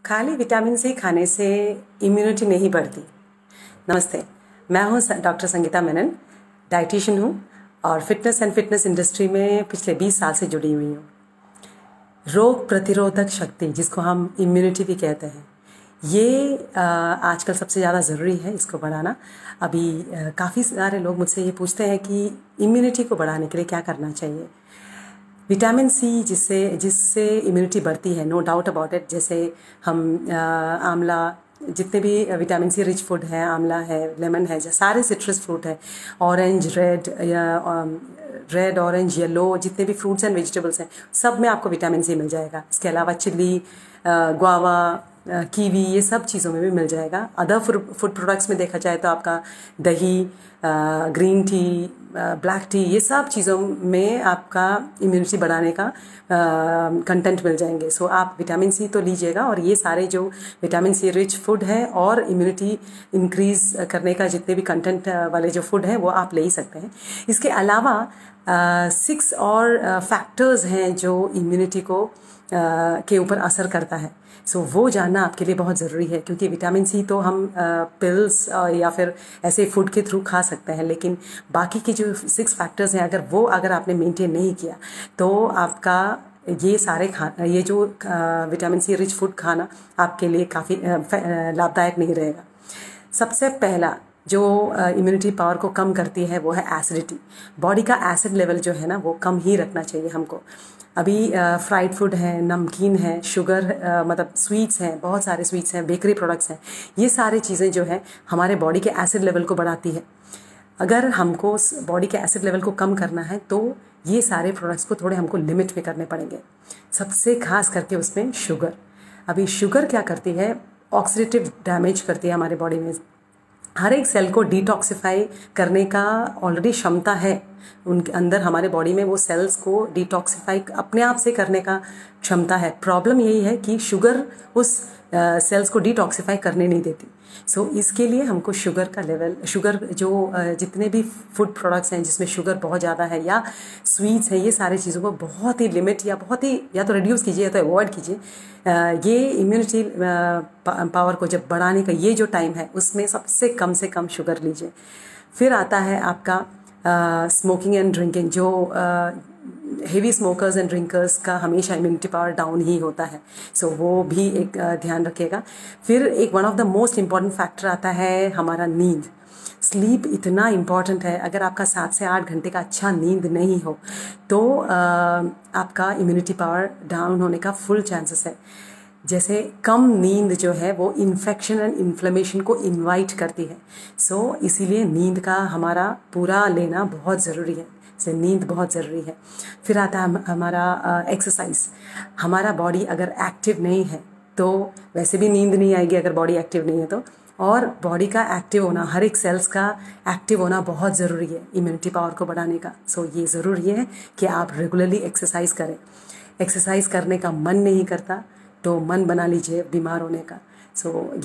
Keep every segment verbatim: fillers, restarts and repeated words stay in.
खाली vitamin C खाने से इम्यूनिटी नहीं बढ़ती। नमस्ते, मैं हूँ डॉक्टर संगीता मेनन, डाइटिशियन हूँ और फिटनेस एंड फिटनेस इंडस्ट्री में पिछले बीस साल से जुड़ी हुई हूँ। रोग प्रतिरोधक शक्ति, जिसको हम इम्यूनिटी भी कहते हैं, ये आ, आजकल सबसे ज़्यादा ज़रूरी है इसको बढ़ाना। अभी काफ़ी सारे लोग मुझसे ये पूछते हैं कि इम्यूनिटी को बढ़ाने के लिए क्या करना चाहिए। विटामिन सी जिससे जिससे इम्यूनिटी बढ़ती है, नो डाउट अबाउट इट। जैसे हम आ, आंवला, जितने भी विटामिन सी रिच फूड है, आंवला है, लेमन है, सारे सिट्रस फ्रूट है, ऑरेंज, रेड या रेड ऑरेंज येलो, जितने भी फ्रूट्स एंड वेजिटेबल्स हैं, सब में आपको विटामिन सी मिल जाएगा। इसके अलावा चिल्ली, गुआवा, कीवी, ये सब चीज़ों में भी मिल जाएगा। अदर फूड प्रोडक्ट्स में देखा जाए तो आपका दही, ग्रीन टी, ब्लैक टी, ये सब चीज़ों में आपका इम्यूनिटी बढ़ाने का कंटेंट मिल जाएंगे। सो आप विटामिन सी तो लीजिएगा, और ये सारे जो विटामिन सी रिच फूड है और इम्यूनिटी इंक्रीज करने का जितने भी कंटेंट वाले जो फूड हैं वो आप ले ही सकते हैं। इसके अलावा सिक्स और फैक्टर्स हैं जो इम्यूनिटी को Uh, के ऊपर असर करता है। सो so, वो जानना आपके लिए बहुत ज़रूरी है, क्योंकि विटामिन सी तो हम पिल्स uh, uh, या फिर ऐसे फूड के थ्रू खा सकते हैं, लेकिन बाकी के जो सिक्स फैक्टर्स हैं, अगर वो अगर आपने मेंटेन नहीं किया तो आपका ये सारे खा ये जो विटामिन सी रिच फूड खाना आपके लिए काफ़ी uh, लाभदायक नहीं रहेगा। सबसे पहला जो इम्यूनिटी uh, पावर को कम करती है वो है एसिडिटी। बॉडी का एसिड लेवल जो है ना, वो कम ही रखना चाहिए हमको। अभी फ्राइड uh, फूड है, नमकीन है, शुगर uh, मतलब स्वीट्स हैं, बहुत सारे स्वीट्स हैं, बेकरी प्रोडक्ट्स हैं, ये सारी चीज़ें जो है हमारे बॉडी के एसिड लेवल को बढ़ाती है। अगर हमको बॉडी के एसिड लेवल को कम करना है तो ये सारे प्रोडक्ट्स को थोड़े हमको लिमिट में करने पड़ेंगे। सबसे खास करके उसमें शुगर। अभी शुगर क्या करती है, ऑक्सीडेटिव डैमेज करती है हमारे बॉडी में। हर एक सेल को डिटॉक्सिफाई करने का ऑलरेडी क्षमता है उनके अंदर, हमारे बॉडी में वो सेल्स को डिटॉक्सिफाई अपने आप से करने का क्षमता है। प्रॉब्लम यही है कि शुगर उस सेल्स uh, को डिटॉक्सिफाई करने नहीं देती। सो so, इसके लिए हमको शुगर का लेवल, शुगर जो uh, जितने भी फूड प्रोडक्ट्स हैं जिसमें शुगर बहुत ज़्यादा है या स्वीट्स हैं, ये सारे चीज़ों को बहुत ही लिमिट या बहुत ही या तो रिड्यूस कीजिए या तो अवॉइड कीजिए। uh, ये इम्यूनिटी पावर को जब बढ़ाने का ये जो टाइम है, उसमें सबसे कम से कम शुगर लीजिए। फिर आता है आपका स्मोकिंग एंड ड्रिंकिंग। जो हेवी स्मोकर्स एंड ड्रिंकर्स का हमेशा इम्यूनिटी पावर डाउन ही होता है। सो so, वो भी एक uh, ध्यान रखिएगा। फिर एक one of the most important factor आता है हमारा नींद। स्लीप इतना इम्पॉर्टेंट है। अगर आपका सात से आठ घंटे का अच्छा नींद नहीं हो तो uh, आपका इम्यूनिटी पावर डाउन होने का फुल चांसेस है। जैसे कम नींद जो है वो इन्फेक्शन एंड इन्फ्लेमेशन को इनवाइट करती है। सो so, इसीलिए नींद का हमारा पूरा लेना बहुत ज़रूरी है। इसलिए नींद बहुत ज़रूरी है। फिर आता है हमारा एक्सरसाइज। हमारा बॉडी अगर एक्टिव नहीं है तो वैसे भी नींद नहीं आएगी अगर बॉडी एक्टिव नहीं है तो, और बॉडी का एक्टिव होना, हर एक सेल्स का एक्टिव होना बहुत ज़रूरी है इम्यूनिटी पावर को बढ़ाने का। सो so, ये ज़रूरी है कि आप रेगुलरली एक्सरसाइज करें। एक्सरसाइज करने का मन नहीं करता तो मन बना लीजिए बीमार होने का। सो so,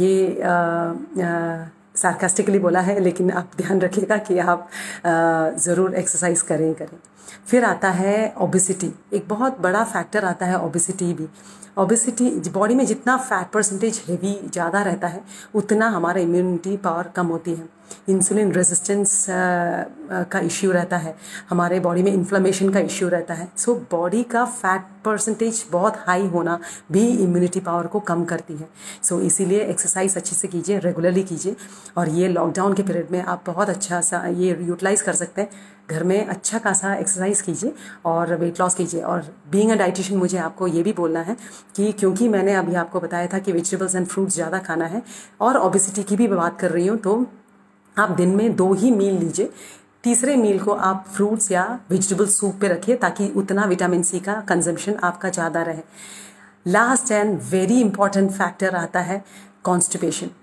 ये सार्कास्टिकली बोला है, लेकिन आप ध्यान रखिएगा कि आप ज़रूर एक्सरसाइज करें करें फिर आता है ओबेसिटी। एक बहुत बड़ा फैक्टर आता है ओबेसिटी भी। ओबेसिटी, बॉडी में जितना फैट परसेंटेज हेवी ज़्यादा रहता है उतना हमारा इम्यूनिटी पावर कम होती है। इंसुलिन रेजिस्टेंस का इश्यू रहता है, हमारे बॉडी में इन्फ्लेमेशन का इश्यू रहता है। सो so, बॉडी का फैट परसेंटेज बहुत हाई होना भी इम्यूनिटी पावर को कम करती है। सो so, इसीलिए एक्सरसाइज अच्छे से कीजिए, रेगुलरली कीजिए। और ये लॉकडाउन के पीरियड में आप बहुत अच्छा सा ये यूटिलाइज़ कर सकते हैं। घर में अच्छा खासा एक्सरसाइज कीजिए और वेट लॉस कीजिए। और बीइंग अ डाइटिशियन मुझे आपको ये भी बोलना है कि क्योंकि मैंने अभी आपको बताया था कि वेजिटेबल्स एंड फ्रूट्स ज़्यादा खाना है और ओबेसिटी की भी बात कर रही हूँ, तो आप दिन में दो ही मील लीजिए। तीसरे मील को आप फ्रूट्स या वेजिटेबल सूप पे रखिए ताकि उतना विटामिन सी का कंजम्पशन आपका ज़्यादा रहे। Last and very important factor आता है कॉन्स्टिपेशन।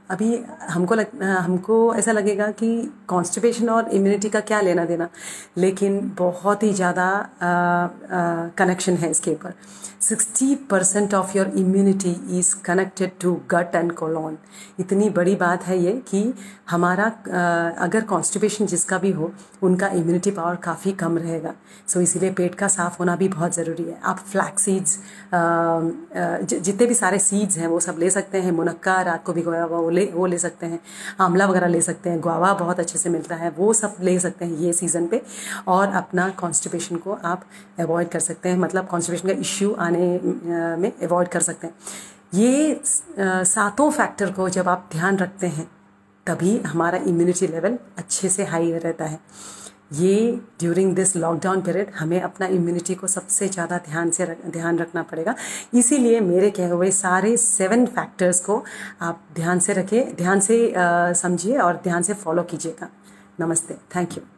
अभी हमको लग हमको ऐसा लगेगा कि कॉन्स्टिपेशन और इम्यूनिटी का क्या लेना देना, लेकिन बहुत ही ज़्यादा कनेक्शन है इसके ऊपर। Sixty percent of your immunity is connected to gut and colon. इतनी बड़ी बात है ये कि हमारा uh, अगर कॉन्स्टिपेशन जिसका भी हो उनका इम्यूनिटी पावर काफ़ी कम रहेगा। सो so, इसीलिए पेट का साफ़ होना भी बहुत ज़रूरी है। आप फ्लैक्स सीड्स जितने भी सारे सीड्स हैं वो सब ले सकते हैं। मुनक्का रात को भिगोया हुआ वो ले वो ले सकते हैं। आंवला वगैरह ले सकते हैं। गुआवा बहुत अच्छे से मिलता है, वो सब ले सकते हैं ये सीज़न पे। और अपना कॉन्स्टिपेशन को आप अवॉइड कर सकते हैं, मतलब कॉन्स्टिपेशन का इश्यू आने में अवॉइड कर सकते हैं। ये सातों फैक्टर को जब आप ध्यान रखते हैं तभी हमारा इम्यूनिटी लेवल अच्छे से हाई रहता है। ये ड्यूरिंग दिस लॉकडाउन पीरियड हमें अपना इम्यूनिटी को सबसे ज़्यादा ध्यान से रख, ध्यान रखना पड़ेगा। इसीलिए मेरे कहे हुए सारे सेवन फैक्टर्स को आप ध्यान से रखिए, ध्यान से समझिए और ध्यान से फॉलो कीजिएगा। नमस्ते, थैंक यू।